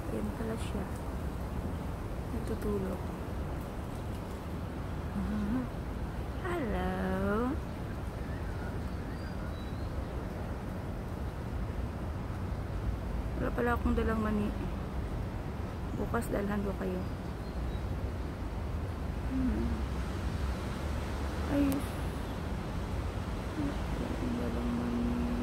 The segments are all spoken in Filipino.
Ayan pala siya. Natutulog. Hello. Wala pala akong dalang mani. Bukas dalhan ko kayo. Ay. Wala akong dalang mani.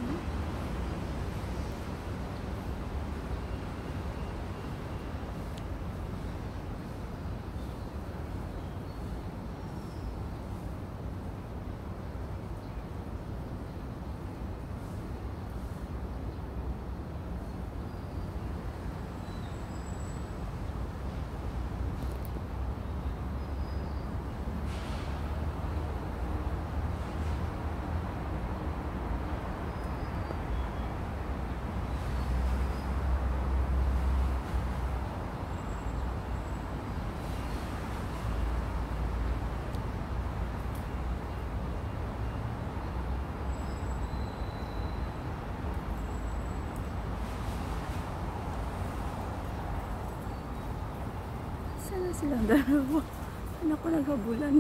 Sana silang dalawa. Anak ko naghabulan.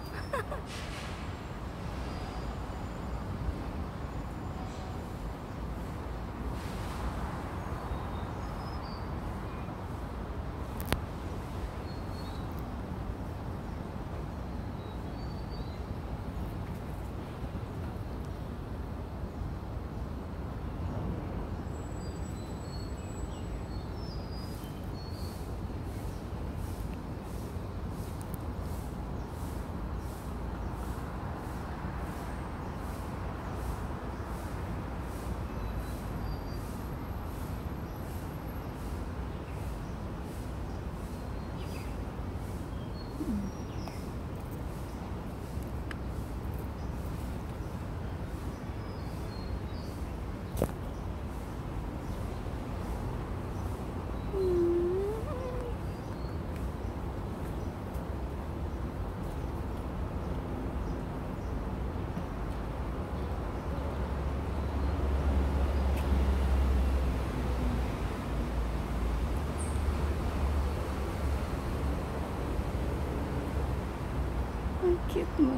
Ang cute mo.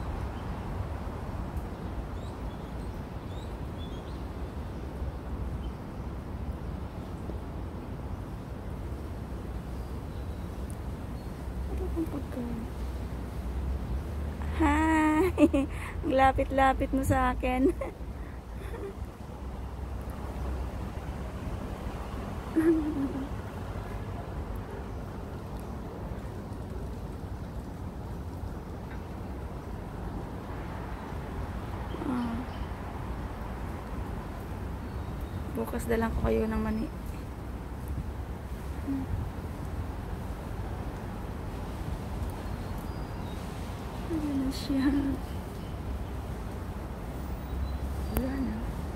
Ano bang pagkain? Hi! Ang lapit-lapit mo sa akin. Bukas dalang ko kayo ng mani. Ayan na siya.